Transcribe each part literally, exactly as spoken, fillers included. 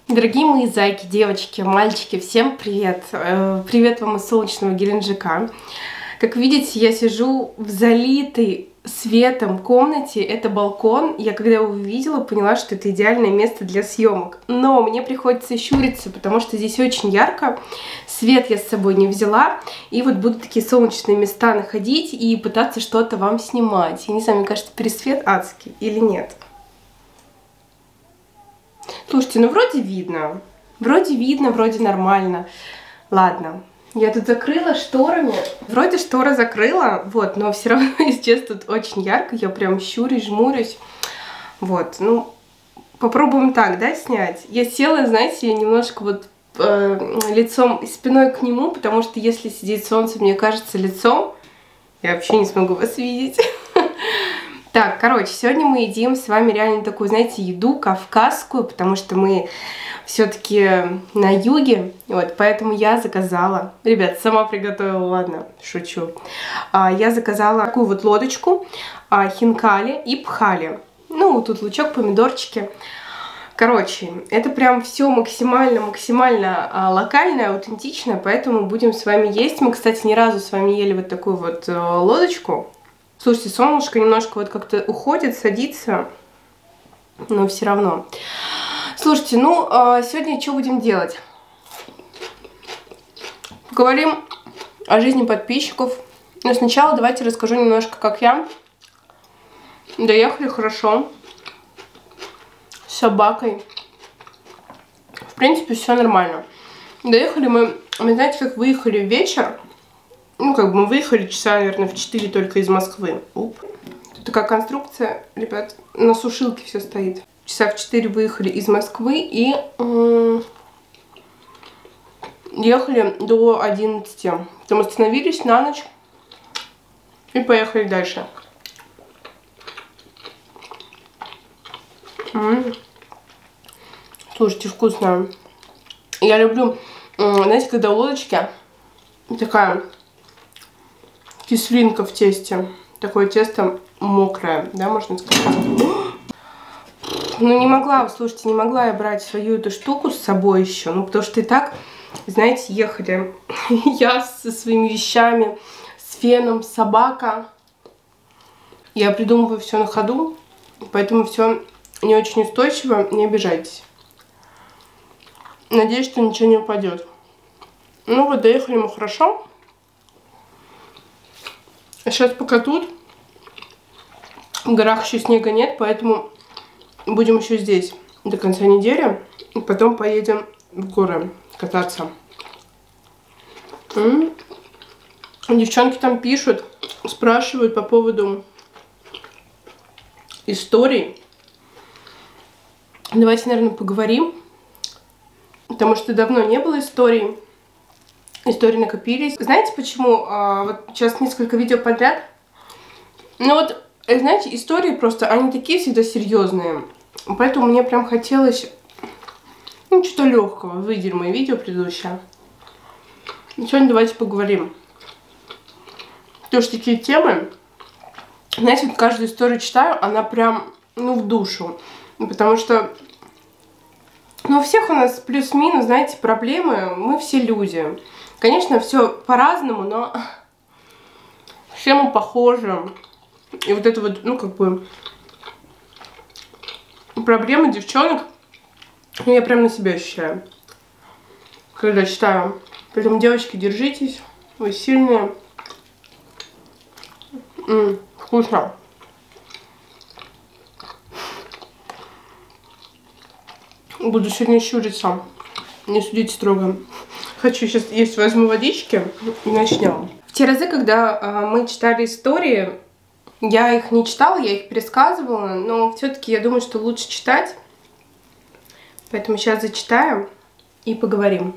Дорогие мои зайки, девочки, мальчики, всем привет! Привет вам из солнечного Геленджика. Как видите, я сижу в залитой светом комнате, это балкон. Я когда его увидела, поняла, что это идеальное место для съемок. Но мне приходится щуриться, потому что здесь очень ярко. Свет я с собой не взяла. И вот буду такие солнечные места находить и пытаться что-то вам снимать. Я не знаю, мне кажется, пересвет адский или нет. Слушайте, ну вроде видно. Вроде видно, вроде нормально. Ладно. Я тут закрыла шторами. Вроде штора закрыла, вот, но все равно, если честно, тут очень ярко. Я прям щурюсь, жмурюсь. Вот, ну, попробуем так, да, снять. Я села, знаете, я немножко вот э, лицом и спиной к нему, потому что если сидеть солнце, мне кажется, лицом, я вообще не смогу вас видеть. Так, короче, сегодня мы едим с вами реально такую, знаете, еду кавказскую, потому что мы все-таки на юге, вот, поэтому я заказала, ребят, сама приготовила, ладно, шучу, а, я заказала такую вот лодочку, а, хинкали и пхали, ну, тут лучок, помидорчики, короче, это прям все максимально-максимально а, локальное, аутентичное, поэтому будем с вами есть. Мы, кстати, ни разу с вами ели вот такую вот а, лодочку. Слушайте, солнышко немножко вот как-то уходит, садится, но все равно. Слушайте, ну, сегодня что будем делать? Поговорим о жизни подписчиков. Но сначала давайте расскажу немножко, как я. Доехали хорошо. С собакой. В принципе, все нормально. Доехали мы, вы знаете, как выехали в вечер. Ну, как бы мы выехали часа, наверное, в четыре только из Москвы. Уп. Тут такая конструкция, ребят, на сушилке все стоит. Часа в четыре выехали из Москвы и э, ехали до одиннадцати. Потом остановились на ночь и поехали дальше. М-м. Слушайте, вкусно. Я люблю, э, знаете, когда у лодочки такая кислинка в тесте. Такое тесто мокрое, да, можно сказать. Ну, не могла, слушайте, не могла я брать свою эту штуку с собой еще. Ну, потому что и так, знаете, ехали я со своими вещами, с феном, собака. Я придумываю все на ходу, поэтому все не очень устойчиво, не обижайтесь. Надеюсь, что ничего не упадет. Ну, вот доехали мы хорошо. Сейчас пока тут, в горах еще снега нет, поэтому будем еще здесь до конца недели. И потом поедем в горы кататься. М-м. Девчонки там пишут, спрашивают по поводу историй. Давайте, наверное, поговорим. Потому что давно не было историй. Истории накопились. Знаете, почему? А, вот сейчас несколько видео подряд. Ну вот, знаете, истории просто, они такие всегда серьезные. Поэтому мне прям хотелось, ну, что-то легкого. Вы видели мои видео предыдущее. Сегодня давайте поговорим. Тоже такие темы. Знаете, вот каждую историю читаю, она прям, ну, в душу. Потому что, ну, у всех у нас плюс-минус, знаете, проблемы. Мы все люди. Конечно, все по-разному, но все мы похожи. И вот это вот, ну, как бы, проблемы девчонок, я прям на себя ощущаю, когда читаю. Поэтому, девочки, держитесь, вы сильные. М-м, вкусно. Буду сегодня щуриться, не судите строго. Хочу сейчас есть, возьму водички и начнем. В те разы, когда э, мы читали истории, я их не читала, я их пересказывала, но все-таки я думаю, что лучше читать. Поэтому сейчас зачитаю и поговорим.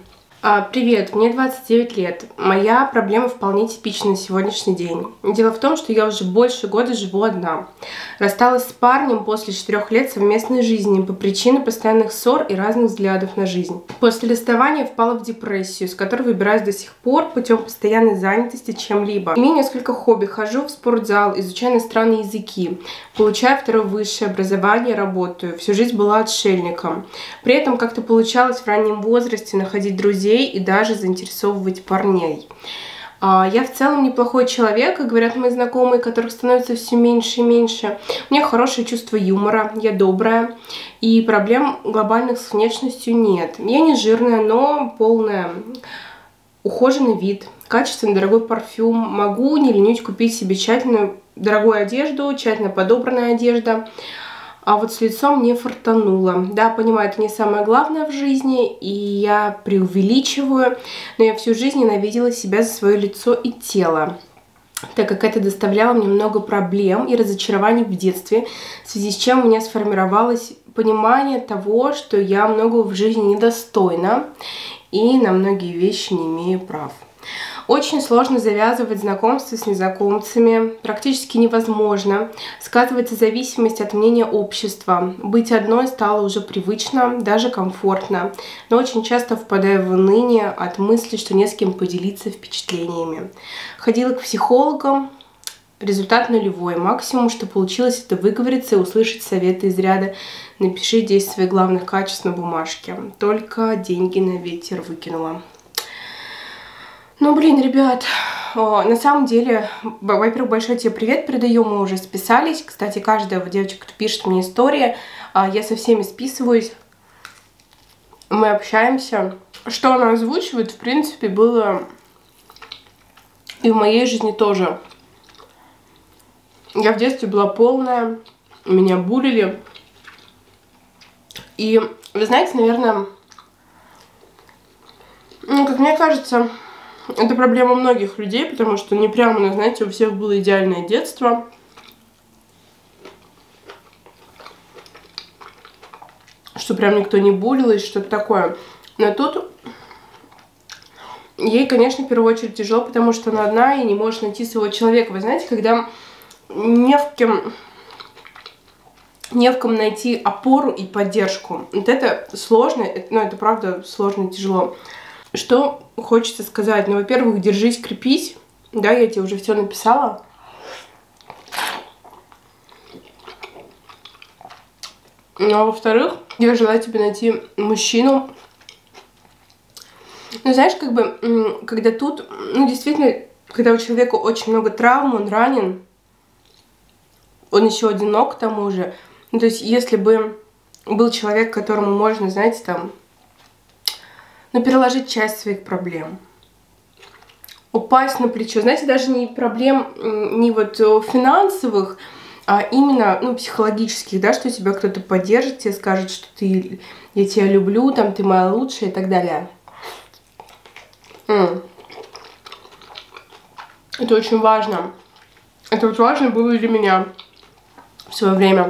А, Привет, мне двадцать девять лет. Моя проблема вполне типична на сегодняшний день. Дело в том, что я уже больше года живу одна. Рассталась с парнем после четырех лет совместной жизни по причине постоянных ссор и разных взглядов на жизнь. После расставания впала в депрессию, с которой выбираюсь до сих пор путем постоянной занятости чем-либо. Имею несколько хобби, хожу в спортзал, изучаю иностранные языки, получаю второе высшее образование, работаю. Всю жизнь была отшельником. При этом как-то получалось в раннем возрасте находить друзей и даже заинтересовывать парней. Я в целом неплохой человек, как говорят мои знакомые, которых становится все меньше и меньше. У меня хорошее чувство юмора, я добрая, и проблем глобальных с внешностью нет. Я не жирная, но полная. Ухоженный вид, качественный дорогой парфюм. Могу не ленить купить себе тщательную дорогую одежду, тщательно подобранная одежда. А вот с лицом не фартануло. Да, понимаю, это не самое главное в жизни, и я преувеличиваю, но я всю жизнь ненавидела себя за свое лицо и тело, так как это доставляло мне много проблем и разочарований в детстве, в связи с чем у меня сформировалось понимание того, что я многого в жизни недостойна и на многие вещи не имею прав. Очень сложно завязывать знакомства с незнакомцами, практически невозможно. Сказывается зависимость от мнения общества. Быть одной стало уже привычно, даже комфортно, но очень часто впадаю в уныние от мысли, что не с кем поделиться впечатлениями. Ходила к психологам, результат нулевой. Максимум, что получилось, это выговориться и услышать советы из ряда «Напиши десять своих главных качеств на бумажке». Только деньги на ветер выкинула. Ну, блин, ребят, на самом деле, во-первых, большой тебе привет передаю, мы уже списались. Кстати, каждая девочка, кто пишет мне истории, я со всеми списываюсь, мы общаемся. Что она озвучивает, в принципе, было и в моей жизни тоже. Я в детстве была полная, меня булили. И, вы знаете, наверное, ну, как мне кажется, это проблема многих людей, потому что не прямо, знаете, у всех было идеальное детство. Что прям никто не булил и что-то такое. Но тут ей, конечно, в первую очередь тяжело, потому что она одна и не может найти своего человека. Вы знаете, когда не в кем, не в ком найти опору и поддержку. Вот это сложно, ну это правда сложно и тяжело. Что хочется сказать? Ну, во-первых, держись, крепись. Да, я тебе уже все написала. Ну, а во-вторых, я желаю тебе найти мужчину. Ну, знаешь, как бы, когда тут, ну, действительно, когда у человека очень много травм, он ранен, он еще одинок к тому же. Ну, то есть, если бы был человек, которому можно, знаете, там, но переложить часть своих проблем. Упасть на плечо. Знаете, даже не проблем, не вот финансовых, а именно, ну, психологических, да, что тебя кто-то поддержит, тебе скажет, что ты, я тебя люблю, там, ты моя лучшая и так далее. М. Это очень важно. Это вот важно было и для меня в свое время.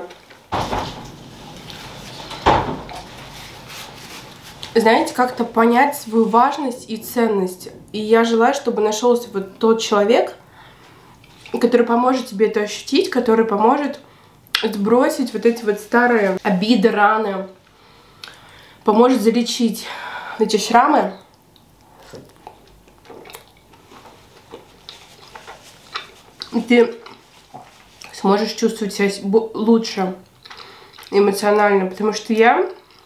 Знаете, как-то понять свою важность и ценность. И я желаю, чтобы нашелся вот тот человек, который поможет тебе это ощутить, который поможет сбросить вот эти вот старые обиды, раны, поможет залечить эти шрамы. И ты сможешь чувствовать себя лучше эмоционально, потому что я...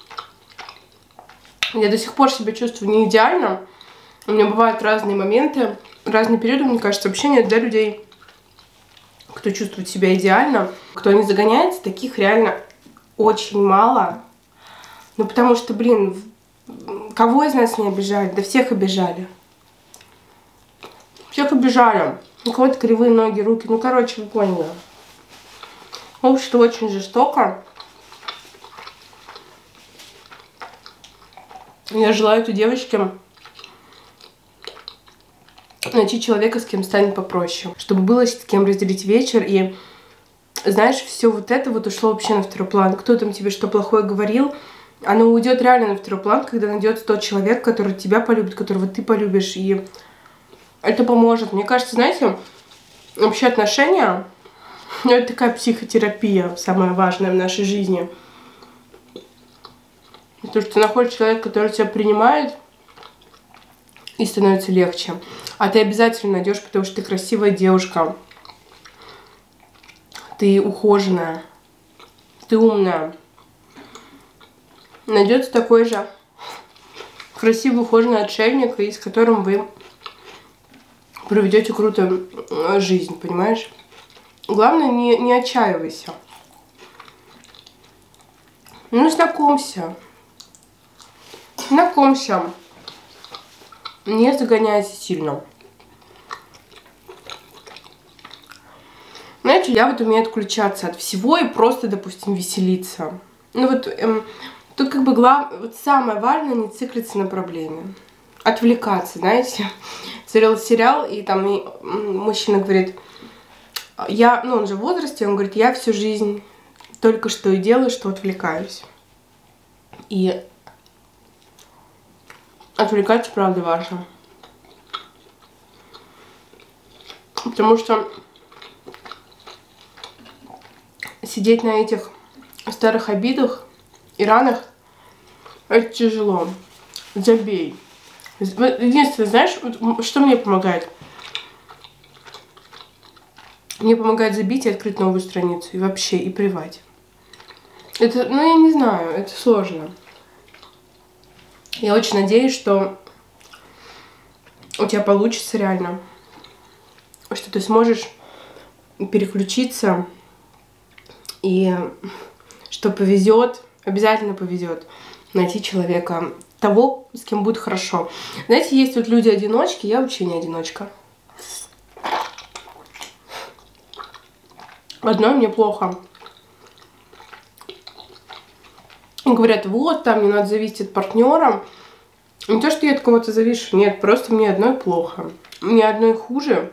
Я до сих пор себя чувствую не идеально. У меня бывают разные моменты, разные периоды, мне кажется, вообще нет для людей, кто чувствует себя идеально, кто не загоняется, таких реально очень мало. Ну, потому что, блин, кого из нас не обижали? Да всех обижали. Всех обижали. У кого-то кривые ноги, руки. Ну, короче, вы поняли. Общество очень жестоко. Я желаю этой девочке найти человека, с кем станет попроще. Чтобы было с кем разделить вечер. И, знаешь, все вот это вот ушло вообще на второй план. Кто там тебе что плохое говорил, оно уйдет реально на второй план, когда найдется тот человек, который тебя полюбит, которого ты полюбишь, и это поможет. Мне кажется, знаете, вообще отношения, ну, это такая психотерапия, самая важная в нашей жизни. Потому что ты находишь человека, который тебя принимает, и становится легче. А ты обязательно найдешь, потому что ты красивая девушка, ты ухоженная, ты умная. Найдется такой же красивый, ухоженный отшельник, и с которым вы проведете крутую жизнь, понимаешь? Главное, не, не отчаивайся. Ну, знакомься. Знакомься. Не загоняйся сильно. Знаете, я вот умею отключаться от всего и просто, допустим, веселиться. Ну вот, эм, тут как бы глав... вот самое важное не циклиться на проблеме. Отвлекаться, знаете. Смотрел сериал, и там и мужчина говорит, я, ну он же в возрасте, он говорит, я всю жизнь только что и делаю, что отвлекаюсь. И отвлекаться, правда, важно. Потому что сидеть на этих старых обидах и ранах, это тяжело. Забей. Единственное, знаешь, что мне помогает? Мне помогает забить и открыть новую страницу. И вообще, и плевать. Это, ну, я не знаю, это сложно. Я очень надеюсь, что у тебя получится реально. Что ты сможешь переключиться. И что повезет, обязательно повезет найти человека, того, с кем будет хорошо. Знаете, есть вот люди-одиночки, я вообще не одиночка. Одной мне плохо. Говорят, вот, там не надо зависеть от партнера. Не то, что я от кого-то завишу, нет, просто мне одной плохо. Мне одной хуже,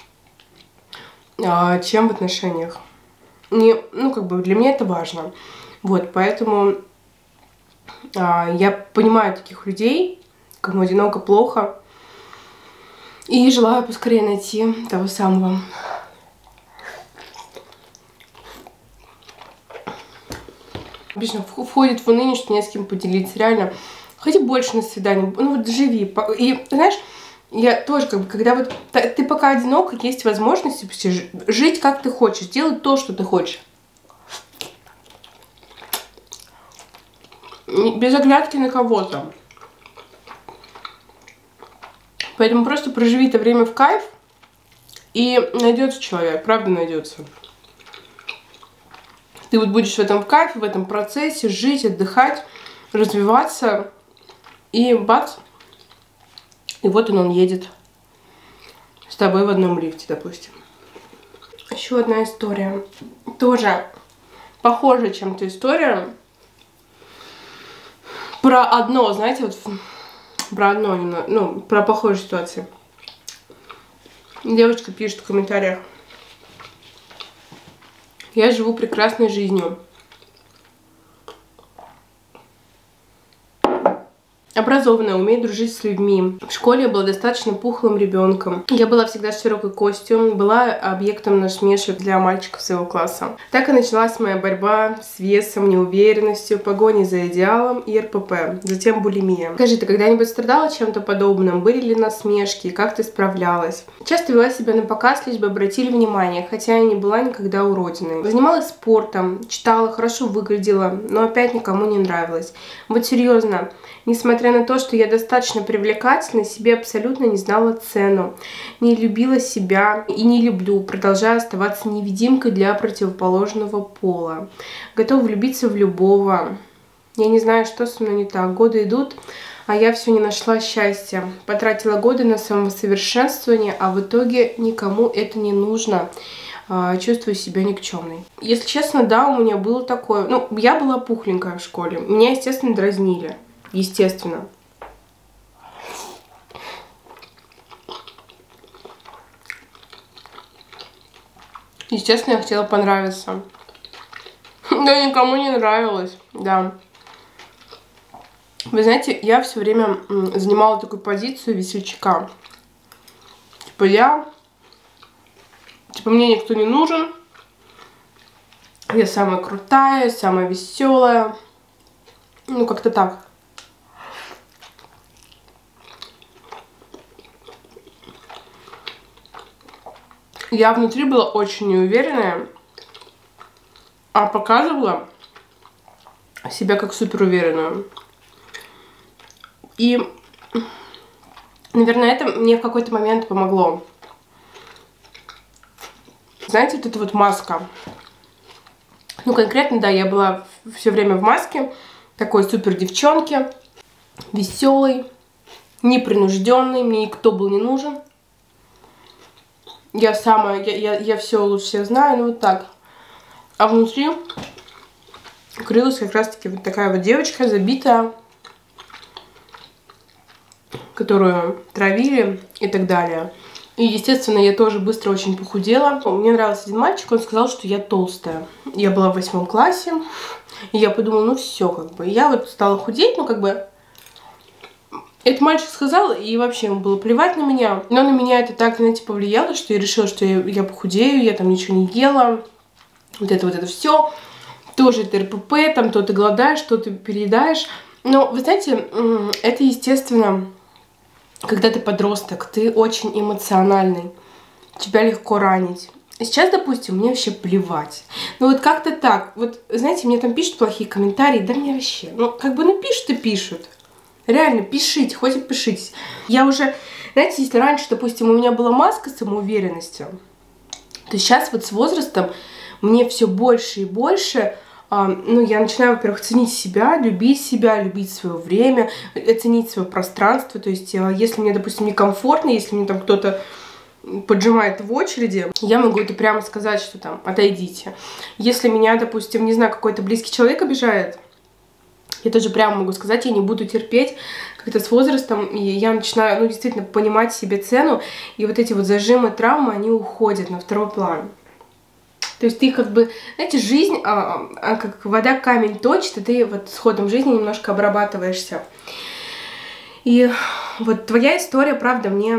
чем в отношениях. Не, ну, как бы для меня это важно. Вот, поэтому а, я понимаю таких людей, кому одиноко плохо. И желаю поскорее найти того самого. Обычно входит в уныние, что не с кем поделиться. Реально, ходи больше на свидание. Ну вот живи. И знаешь, я тоже, как бы, когда вот ты пока одинок, есть возможность жить как ты хочешь, делать то, что ты хочешь. Без оглядки на кого-то. Поэтому просто проживи это время в кайф, и найдется человек, правда найдется. Ты вот будешь в этом в кайфе, в этом процессе жить, отдыхать, развиваться, и бац, и вот он, он едет с тобой в одном лифте, допустим. Еще одна история, тоже похожая чем-то история. Про одно, знаете, вот про одно, ну, про похожую ситуацию. Девочка пишет в комментариях. Я живу прекрасной жизнью. Образованная, умеет дружить с людьми. В школе я была достаточно пухлым ребенком. Я была всегда с широкой костью, была объектом насмешек для мальчиков своего класса. Так и началась моя борьба с весом, неуверенностью, погоней за идеалом и эр пэ пэ, затем булимия. Скажи, ты когда-нибудь страдала чем-то подобным? Были ли насмешки? Как ты справлялась? Часто вела себя на показ, лишь бы обратили внимание, хотя я не была никогда уродиной. Занималась спортом, читала, хорошо выглядела, но опять никому не нравилась. Вот серьезно, несмотря на то, что я достаточно привлекательна, себе абсолютно не знала цену, не любила себя и не люблю, продолжая оставаться невидимкой для противоположного пола. Готова влюбиться в любого. Я не знаю, что со мной не так. Годы идут, а я все не нашла счастья. Потратила годы на самосовершенствование, а в итоге никому это не нужно. Чувствую себя никчемной. Если честно, да, у меня было такое. Ну, я была пухленькая в школе. Меня, естественно, дразнили. Естественно. Естественно, я хотела понравиться. Да, никому не нравилось, да. Вы знаете, я все время занимала такую позицию весельчака. Типа я... Типа мне никто не нужен. Я самая крутая, самая веселая. Ну, как-то так. Я внутри была очень неуверенная, а показывала себя как суперуверенную. И, наверное, это мне в какой-то момент помогло. Знаете, вот эта вот маска. Ну, конкретно, да, я была все время в маске. Такой супер девчонки. Веселой, непринужденной. Мне никто был не нужен. Я самая, я, я, я все лучше всех знаю, ну вот так. А внутри крылась как раз-таки вот такая вот девочка, забитая, которую травили и так далее. И, естественно, я тоже быстро очень похудела. Мне нравился один мальчик, он сказал, что я толстая. Я была в восьмом классе, и я подумала, ну все, как бы. Я вот стала худеть, ну как бы... Этот мальчик сказал, и вообще ему было плевать на меня. Но на меня это так, знаете, повлияло, что я решила, что я, я похудею, я там ничего не ела. Вот это вот это все. Тоже это эр пэ пэ, там то ты голодаешь, то ты переедаешь. Но, вы знаете, это, естественно, когда ты подросток, ты очень эмоциональный. Тебя легко ранить. Сейчас, допустим, мне вообще плевать. Ну вот как-то так. Вот, знаете, мне там пишут плохие комментарии, да мне вообще. Ну, как бы, ну пишут и пишут. Реально, пишите, хоть и пишите. Я уже, знаете, если раньше, допустим, у меня была маска самоуверенности, то сейчас вот с возрастом мне все больше и больше, а, ну, я начинаю, во-первых, ценить себя, любить себя, любить свое время, оценить свое пространство. То есть, если мне, допустим, некомфортно, если мне там кто-то поджимает в очереди, я могу это прямо сказать, что там, отойдите. Если меня, допустим, не знаю, какой-то близкий человек обижает, я тоже прямо могу сказать, я не буду терпеть как-то с возрастом, и я начинаю, ну, действительно понимать себе цену, и вот эти вот зажимы, травмы, они уходят на второй план. То есть ты как бы, знаете, жизнь, а, а, как вода камень точит, и ты вот с ходом жизни немножко обрабатываешься. И вот твоя история, правда, мне...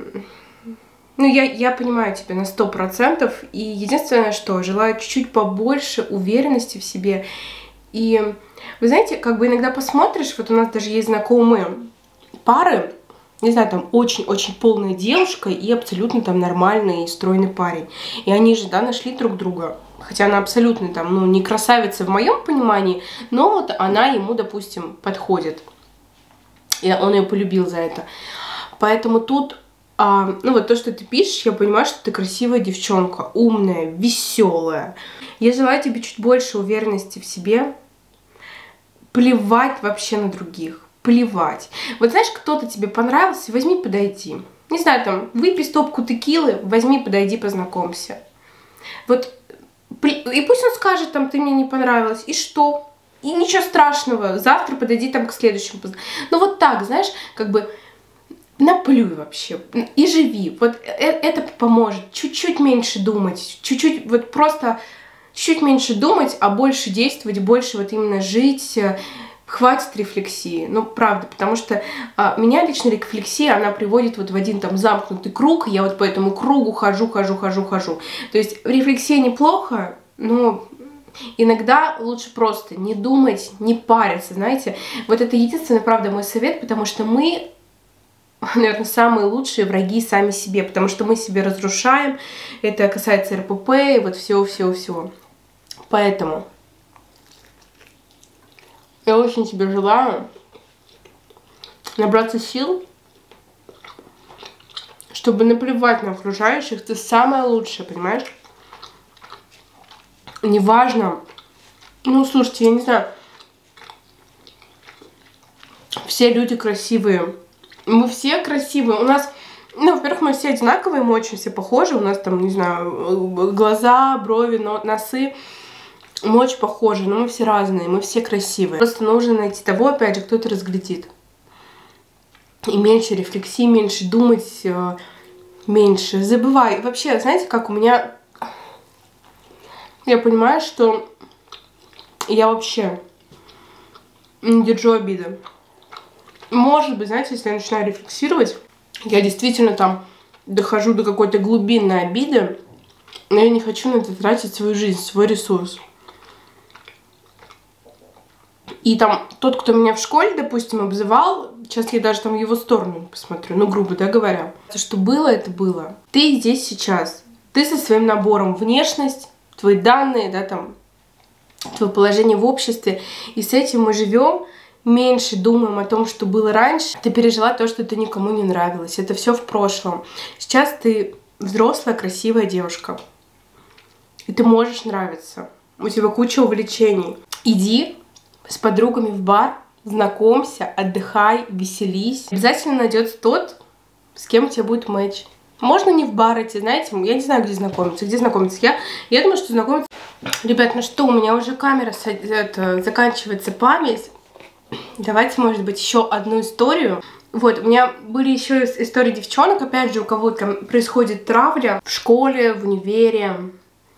Ну, я, я понимаю тебя на сто процентов, и единственное, что желаю чуть-чуть побольше уверенности в себе. И вы знаете, как бы иногда посмотришь, вот у нас даже есть знакомые пары, не знаю, там очень-очень полная девушка и абсолютно там нормальный и стройный парень. И они же, да, нашли друг друга. Хотя она абсолютно там, ну, не красавица в моем понимании, но вот она ему, допустим, подходит. И он ее полюбил за это. Поэтому тут, а, ну, вот то, что ты пишешь, я понимаю, что ты красивая девчонка, умная, веселая. Я желаю тебе чуть больше уверенности в себе. Плевать вообще на других. Плевать. Вот знаешь, кто-то тебе понравился, возьми, подойди. Не знаю, там, выпей стопку текилы, возьми, подойди, познакомься. Вот, и пусть он скажет, там, ты мне не понравилась, и что? И ничего страшного, завтра подойди там к следующему. Ну вот так, знаешь, как бы наплюй вообще и живи. Вот это поможет. Чуть-чуть меньше думать, чуть-чуть, вот просто чуть меньше думать, а больше действовать, больше вот именно жить. Хватит рефлексии, ну правда, потому что а, меня лично рефлексия, она приводит вот в один там замкнутый круг, я вот по этому кругу хожу, хожу, хожу, хожу. То есть рефлексия неплохо, но иногда лучше просто не думать, не париться, знаете. Вот это единственный, правда, мой совет, потому что мы, наверное, самые лучшие враги сами себе, потому что мы себе разрушаем, это касается эр пэ пэ и вот всего-всего-всего. Поэтому... Я очень тебе желаю набраться сил, чтобы наплевать на окружающих. Ты самая лучшая, понимаешь? Неважно. Ну, слушайте, я не знаю. Все люди красивые. Мы все красивые. У нас, ну, во-первых, мы все одинаковые, мы очень все похожи. У нас там, не знаю, глаза, брови, носы. Мы очень похожи, но мы все разные, мы все красивые. Просто нужно найти того, опять же, кто это разглядит. И меньше рефлексии, меньше думать, меньше. Забывай. Вообще, знаете, как у меня... Я понимаю, что я вообще не держу обиды. Может быть, знаете, если я начинаю рефлексировать, я действительно там дохожу до какой-то глубинной обиды, но я не хочу на это тратить свою жизнь, свой ресурс. И там тот, кто меня в школе, допустим, обзывал, сейчас я даже там в его сторону посмотрю, ну, грубо, да, говоря. То, что было, это было. Ты здесь сейчас. Ты со своим набором внешность, твои данные, да, там, твое положение в обществе. И с этим мы живем, меньше думаем о том, что было раньше. Ты пережила то, что ты никому не нравилась. Это все в прошлом. Сейчас ты взрослая, красивая девушка. И ты можешь нравиться. У тебя куча увлечений. Иди с подругами в бар, знакомься, отдыхай, веселись. Обязательно найдется тот, с кем у тебя будет матч. Можно не в бар идти, знаете, я не знаю, где знакомиться. Где знакомиться? Я, я думаю, что знакомиться... Ребят, ну что, у меня уже камера, это, заканчивается память. Давайте, может быть, еще одну историю. Вот, у меня были еще истории девчонок, опять же, у кого-то происходит травля в школе, в универе.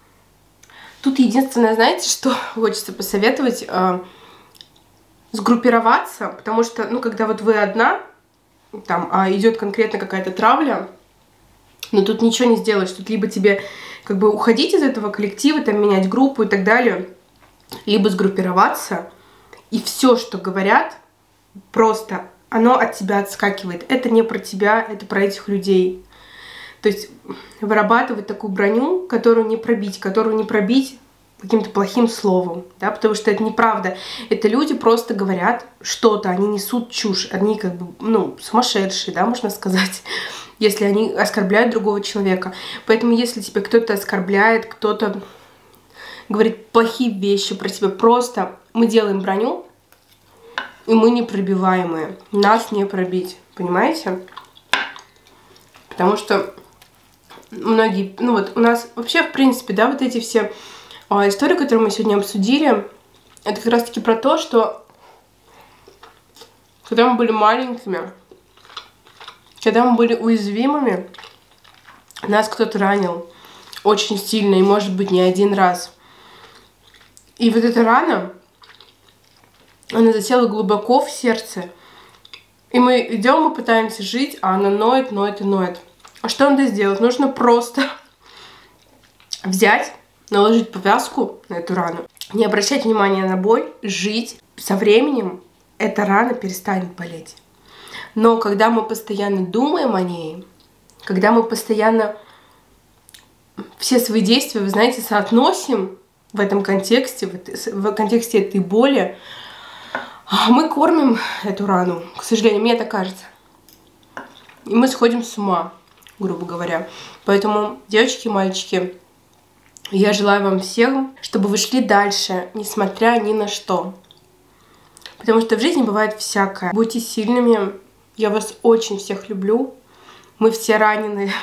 Тут единственное, знаете, что хочется посоветовать, э, сгруппироваться, потому что, ну, когда вот вы одна, там, а идет конкретно какая-то травля, но тут ничего не сделаешь, тут либо тебе, как бы, уходить из этого коллектива, там, менять группу и так далее, либо сгруппироваться, и все, что говорят, просто оно от тебя отскакивает. Это не про тебя, это про этих людей. То есть вырабатывать такую броню, которую не пробить, которую не пробить каким-то плохим словом, да, потому что это неправда. Это люди просто говорят что-то, они несут чушь, они как бы, ну, сумасшедшие, да, можно сказать, если они оскорбляют другого человека. Поэтому если тебя кто-то оскорбляет, кто-то говорит плохие вещи про тебя, просто мы делаем броню, и мы непробиваемые. Нас не пробить, понимаете? Потому что многие, ну вот у нас вообще, в принципе, да, вот эти все а, истории, которые мы сегодня обсудили, это как раз-таки про то, что когда мы были маленькими, когда мы были уязвимыми, нас кто-то ранил очень сильно, и, может быть, не один раз. И вот эта рана, она засела глубоко в сердце. И мы идем, мы пытаемся жить, а она ноет, ноет и ноет. А что надо сделать? Нужно просто взять, наложить повязку на эту рану, не обращать внимания на боль, жить. Со временем эта рана перестанет болеть. Но когда мы постоянно думаем о ней, когда мы постоянно все свои действия, вы знаете, соотносим в этом контексте, в контексте этой боли, мы кормим эту рану, к сожалению, мне так кажется. И мы сходим с ума, грубо говоря. Поэтому, девочки и мальчики, я желаю вам всем, чтобы вы шли дальше, несмотря ни на что. Потому что в жизни бывает всякое. Будьте сильными. Я вас очень всех люблю. Мы все ранены.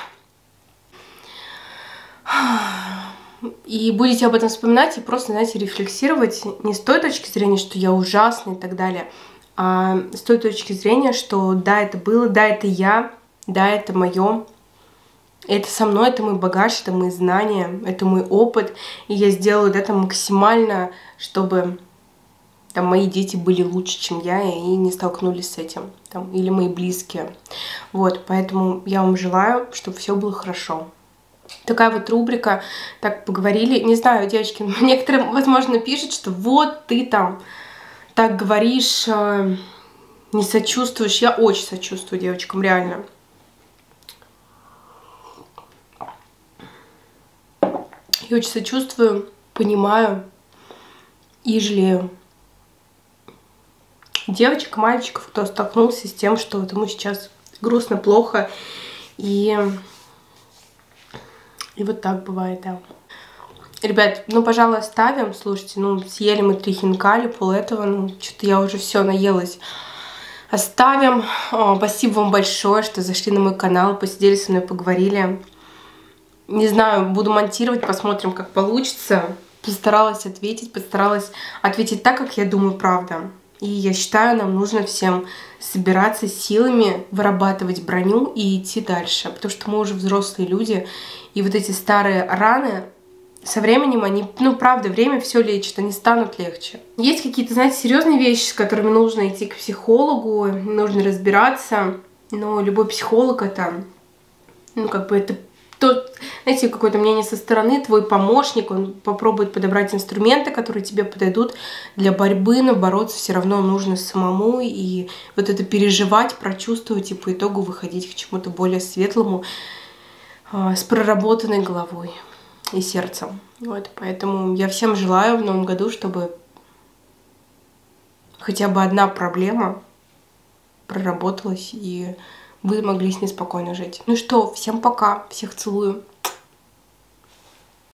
И будете об этом вспоминать и просто, знаете, рефлексировать не с той точки зрения, что я ужасный и так далее, а с той точки зрения, что да, это было, да, это я, да, это мое, это со мной, это мой багаж, это мои знания, это мой опыт, и я сделаю это максимально, чтобы там мои дети были лучше, чем я, и не столкнулись с этим, там, или мои близкие. Вот, поэтому я вам желаю, чтобы все было хорошо. Такая вот рубрика, так поговорили. Не знаю, девочки, некоторые, возможно, пишут, что вот ты там так говоришь, не сочувствуешь. Я очень сочувствую девочкам, реально. Я очень сочувствую, понимаю и жалею девочек, мальчиков, кто столкнулся с тем, что вот ему сейчас грустно, плохо. И... И вот так бывает, да. Ребят, ну, пожалуй, оставим. Слушайте, ну, съели мы три хинкали, пол этого, ну, что-то я уже все наелась. Оставим. О, спасибо вам большое, что зашли на мой канал, посидели со мной, поговорили. Не знаю, буду монтировать, посмотрим, как получится. Постаралась ответить, постаралась ответить так, как я думаю, правда. И я считаю, нам нужно всем собираться силами, вырабатывать броню и идти дальше. Потому что мы уже взрослые люди, и вот эти старые раны, со временем они, ну, правда, время все лечит, они станут легче. Есть какие-то, знаете, серьезные вещи, с которыми нужно идти к психологу, нужно разбираться, но любой психолог это, ну, как бы это тот, знаете, какое-то мнение со стороны, твой помощник, он попробует подобрать инструменты, которые тебе подойдут для борьбы, но бороться все равно нужно самому, и вот это переживать, прочувствовать и по итогу выходить к чему-то более светлому, с проработанной головой и сердцем. Вот, поэтому я всем желаю в новом году, чтобы хотя бы одна проблема проработалась, и вы могли с ней спокойно жить. Ну что, всем пока, всех целую.